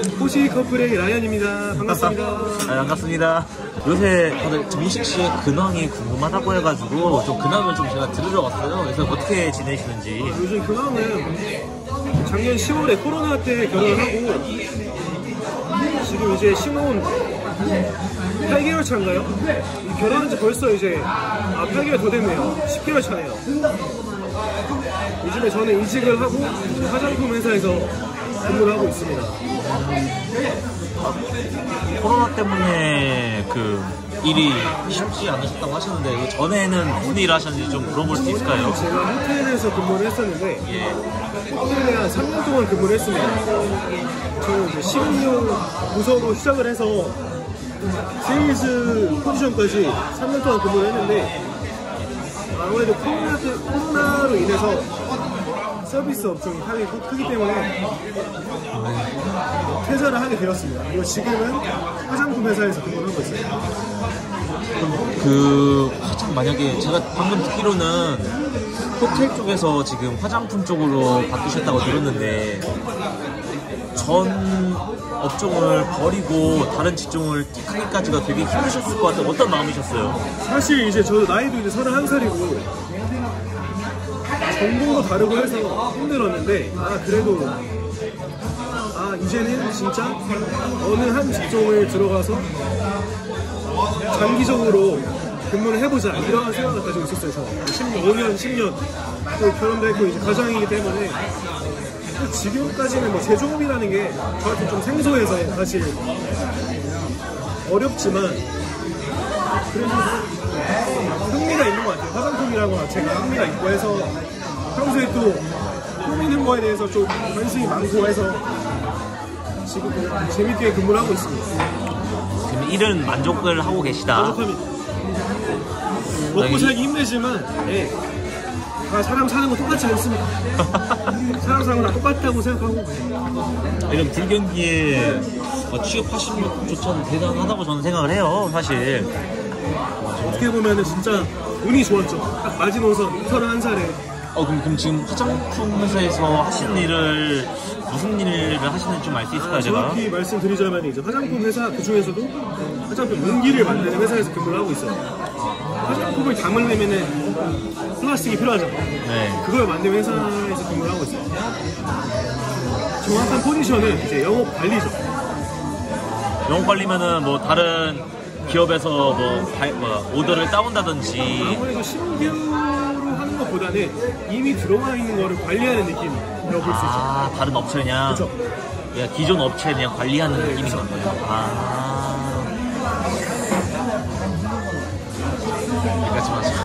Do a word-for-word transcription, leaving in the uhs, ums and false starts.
호시 커플의 라이언입니다. 반갑습니다. 아, 반갑습니다. 요새 다들 정식 씨의 근황이 궁금하다고 해가지고 좀 근황을 좀 제가 들으러 왔어요. 그래서 어떻게 지내시는지. 요즘 근황은 작년 시월에 코로나 때 결혼을 하고 지금 이제 신혼 팔 개월 차인가요? 결혼한 지 벌써 이제 아, 팔 개월 더 됐네요. 십 개월 차네요. 요즘에 저는 이직을 하고 화장품 회사에서 근무를 하고 있습니다. 아, 코로나 때문에 그 일이 쉽지 않으셨다고 하셨는데 그 전에는 무슨 일을 하셨는지 좀 물어볼 수 있을까요? 제가 호텔에서 근무를 했었는데 예. 호텔에 한 삼 년 동안 근무를 했습니다. 저는 이제 식음료 부서로 시작을 해서 세일즈 포지션까지 삼 년 동안 근무를 했는데 아무래도 코로나, 코로나로 인해서 서비스 업종이 타격이 크기 때문에 퇴사를 하게 되었습니다. 그리고 지금은 화장품 회사에서 근무를 하고 있어요. 그 화장 만약에 제가 방금 듣기로는 호텔 쪽에서 지금 화장품 쪽으로 바뀌셨다고 들었는데 전 업종을 버리고 다른 직종을 택하기까지가 되게 힘드셨을 것 같아요. 어떤 마음이셨어요? 사실 이제 저도 나이도 이제 서른한 살이고 전공도 다르고 해서 힘들었는데 아 그래도 아 이제는 진짜 어느 한 직종을 들어가서 장기적으로 근무를 해보자 이런 생각을 가지고 있었어요. 저는 오 년, 십 년 또 결혼도 했고 이제 가장이기 때문에 지금까지는 뭐 제조업이라는 게 저한테 좀 생소해서 사실 어렵지만 그래도 흥미가 있는 것 같아요. 화장품이라고 제가 흥미가 있고 해서 평소에 또 꾸미는 거에 대해서 좀 관심이 많고 해서 지금 재밌게 근무를 하고 있습니다. 지금 일은 만족을 하고 계시다. 만족합니다. 먹고 살기 힘들지만 네. 다 사람 사는 거 똑같지 않습니다. 사람 사는 거 다 똑같다고 생각하고 이런 불경기에 취업하신 것조차는 대단하다고 저는 생각을 해요. 사실 어떻게 보면 진짜 운이 좋았죠. 딱 마지노선 서른한 살에 어 그럼, 그럼 지금 화장품 회사에서 하시는 일을 무슨 일을 하시는지 좀 알 수 있을까요? 아, 제가 정확히 말씀드리자면 이제 화장품 회사 그 중에서도 화장품 용기를 만드는 회사에서 근무를 하고 있어요. 화장품을 담으려면은 플라스틱이 필요하죠. 네. 그걸 만드는 회사에서 근무를 하고 있어요. 정확한 포지션은 이제 영업 관리죠. 영업 관리면은 뭐 다른 기업에서 뭐, 바, 뭐 오더를 따온다든지 아무래도 신규로 하는 것보다는 이미 들어와 있는 거를 관리하는 느낌이라고 볼 수 있죠. 아 다른 업체냐? 그렇죠. 야, 기존 업체 그냥 관리하는 네, 느낌인 그렇죠. 거예요. 아. 여기까지만 하죠.